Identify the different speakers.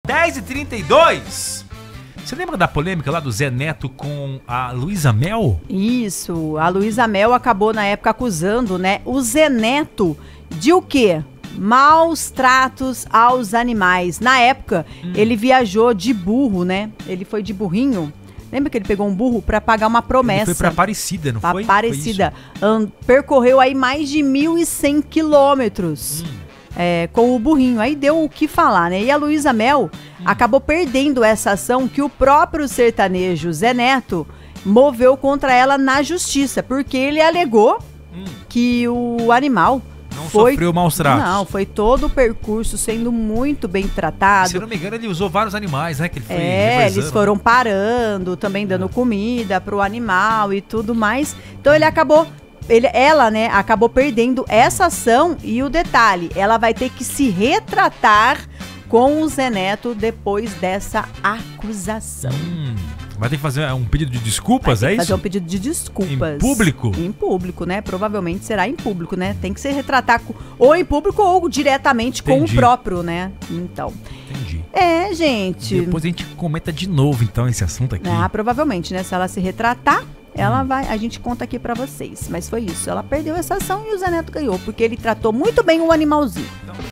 Speaker 1: 10h32. Você lembra da polêmica lá do Zé Neto com a Luísa Mel?
Speaker 2: Isso, a Luísa Mel acabou na época acusando, né, o Zé Neto de o quê? Maus tratos aos animais. Na época, ele viajou de burro, né? Ele foi de burrinho. Lembra que ele pegou um burro pra pagar uma promessa?
Speaker 1: Ele foi pra Aparecida, não foi?
Speaker 2: Aparecida. Percorreu aí mais de 1.100 quilômetros. Com o burrinho, aí deu o que falar, né? E a Luísa Mel acabou perdendo essa ação que o próprio sertanejo Zé Neto moveu contra ela na justiça, porque ele alegou que o animal
Speaker 1: não sofreu maus tratos.
Speaker 2: Não, foi todo o percurso sendo muito bem tratado.
Speaker 1: Se eu não me engano, ele usou vários animais, né? Que ele foi
Speaker 2: eles foram parando, também dando comida pro animal e tudo mais. Então ela, né, acabou perdendo essa ação e o detalhe, ela vai ter que se retratar com o Zé Neto depois dessa acusação.
Speaker 1: Vai ter que fazer um pedido de desculpas, é isso?
Speaker 2: Fazer um pedido de desculpas.
Speaker 1: Em público?
Speaker 2: Em público, né? Provavelmente será em público, né? Tem que se retratar ou em público ou diretamente com o próprio, né? Então.
Speaker 1: Entendi.
Speaker 2: Gente.
Speaker 1: Depois a gente comenta de novo, então, esse assunto aqui.
Speaker 2: Provavelmente, né? Se ela se retratar, a gente conta aqui pra vocês. Mas foi isso. Ela perdeu essa ação e o Zé Neto ganhou, porque ele tratou muito bem o animalzinho.